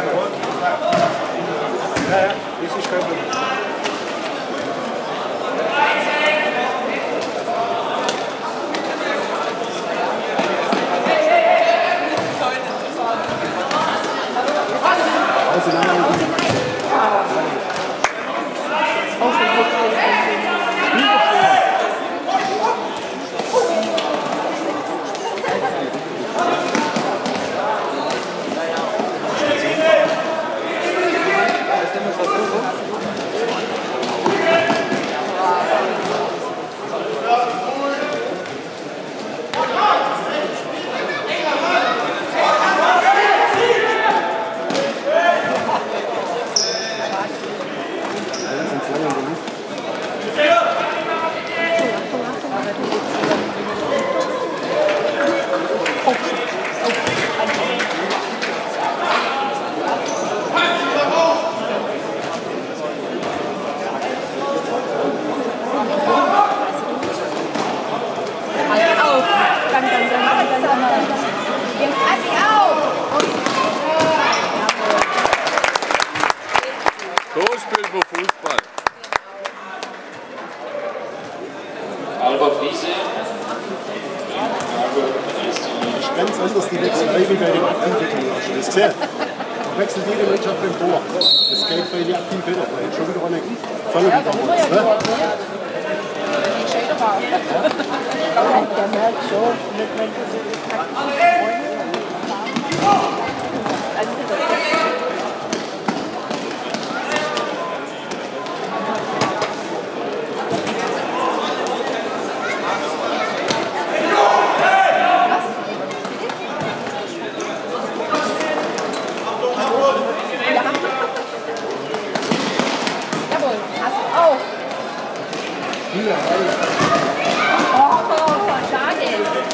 Ja, das ist kein Problem. So spielt man Fußball. Albert Wiese. Das ist ganz anders, die Wechselei wie bei den Aktivität. Hast du das gesehen? Da wechselt jede Mannschaft im Tor. Das geht bei den Aktivität. Da hätte schon wieder eine Falle wiederholt. Der merkt schon, wenn du so jawohl, hast du auch. Oh, schade.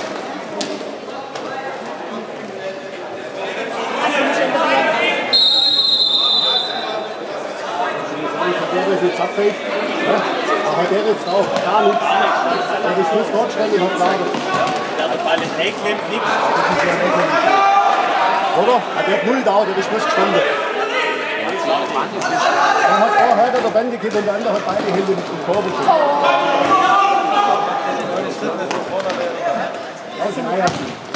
Jetzt abfällt, aber der jetzt auch gar nichts. Also ich muss dort stellen, ich habe Lage. Der Ball im Eck nimmt nichts. Oder? Der hat 0 da, der ist bloß gestanden. Dann hat vorher der Bände gekippt und der andere hat beide Hände mit dem Korb gekippt. Aus dem Eier.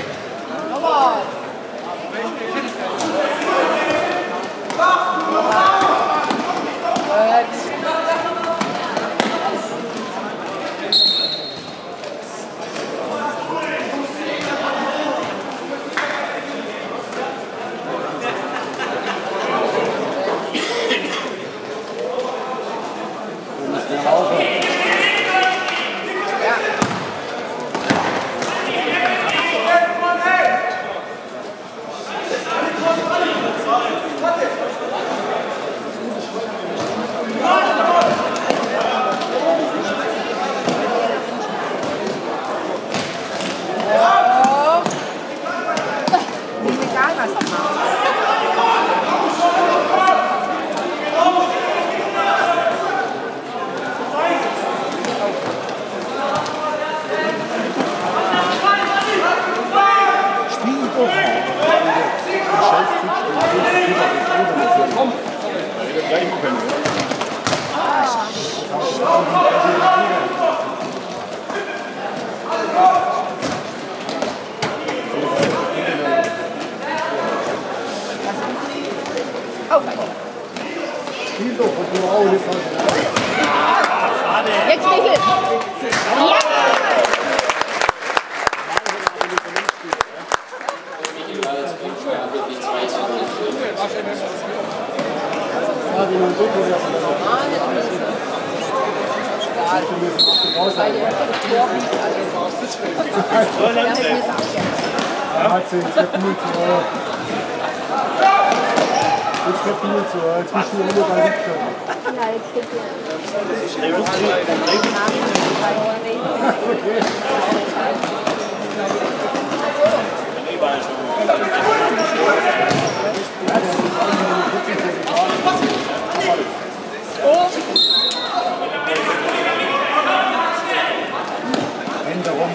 Jetzt Michel! Ja! Jetzt geht Biel zu, jetzt müssen wir immer bei Licht schauen. Ja, jetzt geht Änderung.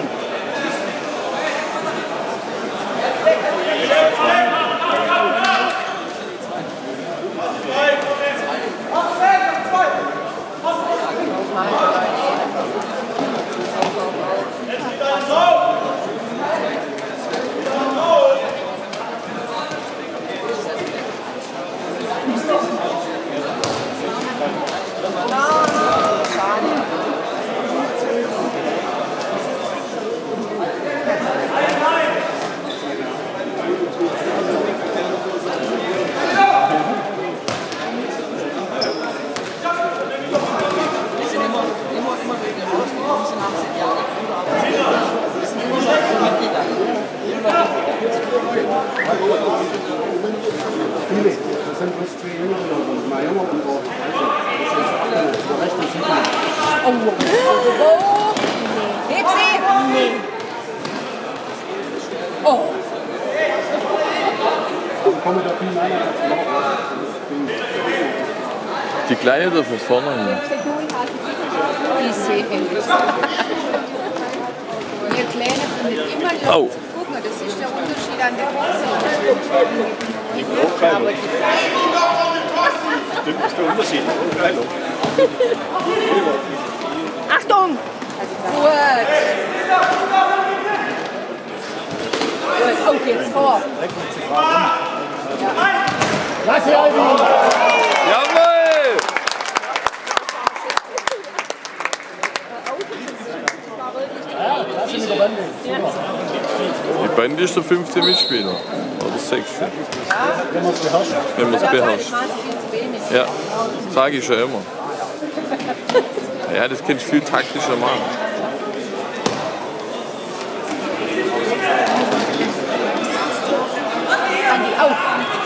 Viele. Das sind bloß 2 Jüngere und mein Junge und auch. Das ist abgelöst. Der rechte sieht man. Oh. Heb sie! Nee. Oh. Dann kommen da viel rein als Die Kleine da von vorne hin. Die sehe ich. Ihr Kleine findet immer Luft. Au. Guck mal, das ist der Unterschied an der Hose. Aber die Das ist der Unterschied. Achtung! Gut. Gut, auf jetzt vor. Lass sie Albi! Jawohl! Lass sie mit der Bande. Die Band ist der 15 Mitspieler. Oder 16. Wenn man es beherrscht. Wenn man es beherrscht. Ja, sage ich schon immer. Ja, das kannst du viel taktischer machen. Andi, auf!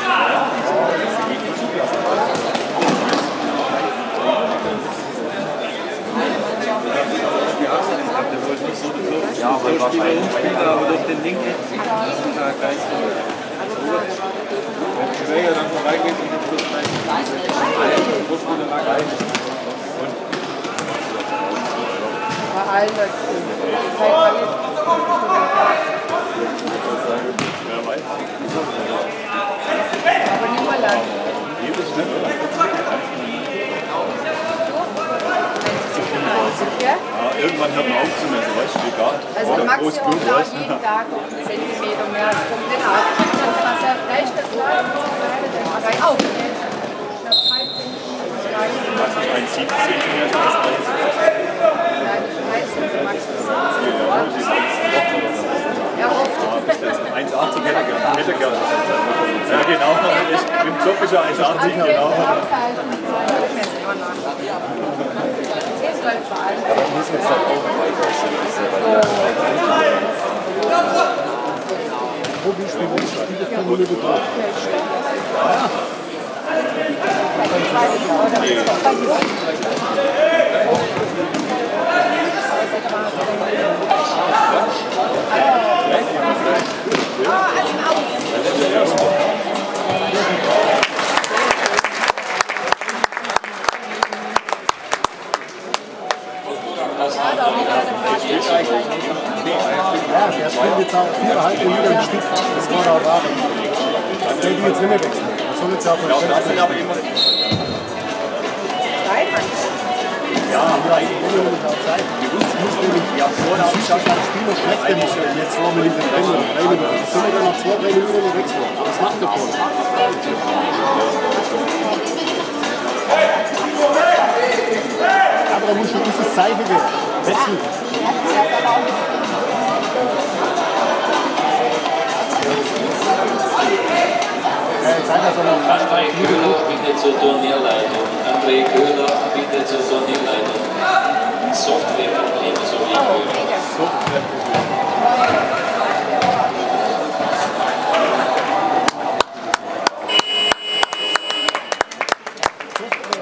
Ja, weil wahrscheinlich Spieler, aber durch den Link ist da gleich so. Wenn die Wege dann vorbeigeht und den Schluss gleich Schlussrunde mag ein. Alter, aber nicht mal lang. Ja? Irgendwann hört man auf zu messen, weißt du, egal. Also Max ja auch da jeden Tag auf einen Zentimeter mehr. Das kommt nicht auf. Dann passt er gleich das klar. Auf! Max ist 1,70 cm, das ist 1,80 hätte er gerne. Ja, genau. Im Job ist er 1,80 genau. Probi spielt uns das 4 Minuten drauf. Ja, der spielt jetzt auch 4,5 Minuten im Stück. Das war da wahr. Das will ich jetzt nicht mehr wechseln. Das soll jetzt auch von Ja, das sind aber immer. Ja, aber eigentlich auch Zeit. Ich muss nämlich vor der Ausschaut als Spieler schlecht, wenn ich jetzt 2 Minuten drin bin. 3 Minuten. Ich soll dann noch 2-3 Minuten wechseln. Das macht der Ton. Aber da muss schon dieses Zeichen wechseln. André Köhler bitte zur Turnierleitung. André Köhler bitte zur Turnierleitung. Softwareprobleme, so wie Köhler.